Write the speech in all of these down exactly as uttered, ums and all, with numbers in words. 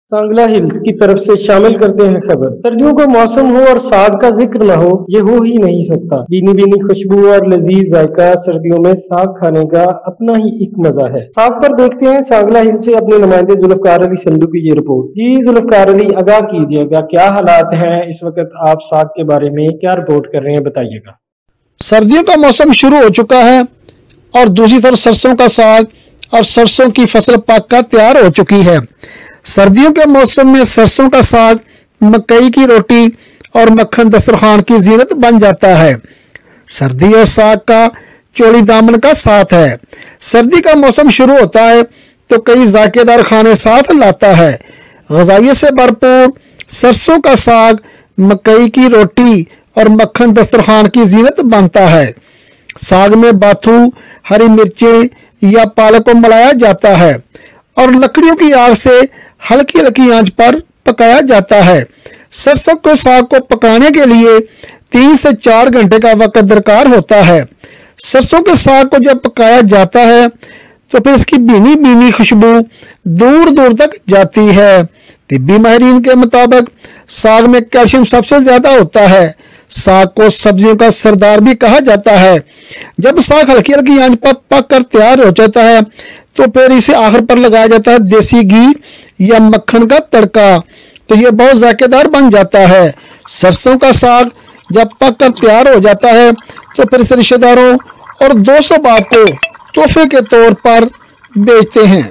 Sangla hills की तरफ से शामिल करते हैं खबर। सर्दियों का मौसम हो और साग का जिक्र न हो, ये हो ही नहीं सकता। भीनी भीनी खुशबू और लजीज जायका, सर्दियों में साग खाने का अपना ही एक मजा है। साग पर देखते हैं सांगला हिल से अपने नुमाइंदे जुल्फकार अली संधू की ये रिपोर्ट। जी जुल्फकार अली, आगाह कीजिएगा, क्या हालात हैं इस वक्त, आप साग के बारे में क्या रिपोर्ट कर रहे हैं, बताइएगा। सर्दियों का मौसम शुरू हो चुका है और दूसरी तरफ सरसों का साग और सरसों की फसल पक कर तैयार हो चुकी है। सर्दियों के मौसम में सरसों का साग, मकई की रोटी और मक्खन दस्तरखान की जीनत बन जाता है। सर्दी और साग का चोली दामन का साथ है। सर्दी का मौसम शुरू होता है तो कई जायकेदार खाने साथ लाता है। ग़िज़ाइयत से भरपूर सरसों का साग, मकई की रोटी और मक्खन दस्तरखान की जीनत बनता है। साग में बाथू, हरी मिर्चें या पालक को मिलाया जाता है और लकड़ियों की आग से हल्की हल्की आंच पर पकाया जाता है। सरसों के साग को पकाने के लिए तीन से चार घंटे का वक्त दरकार होता है। सरसों के साग को जब पकाया जाता है तो फिर इसकी भीनी भीनी खुशबू दूर दूर तक जाती है। तिब्बी माहिरीन के मुताबिक साग में कैल्शियम सबसे ज्यादा होता है। साग को सब्जियों का सरदार भी कहा जाता है। जब साग हल्की हल्की आंच पर पक कर तैयार हो जाता है तो फिर इसे आखिर पर लगाया जाता है देसी घी या मक्खन का तड़का, तो ये बहुत जायकेदार बन जाता है। सरसों का साग जब पक कर तैयार हो जाता है तो फिर इसे रिश्तेदारों और दोस्तों बाप को तोहफे के तौर पर बेचते हैं।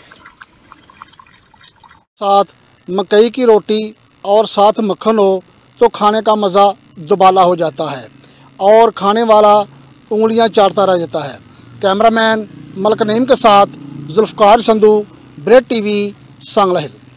साथ मकई की रोटी और साथ मक्खन हो तो खाने का मज़ा दुबाला हो जाता है और खाने वाला उंगलियां चाटता रह जाता है। कैमरामैन मलक नईम के साथ जुल्फकार संधू, ब्रेड टीवी, सांगला हिल।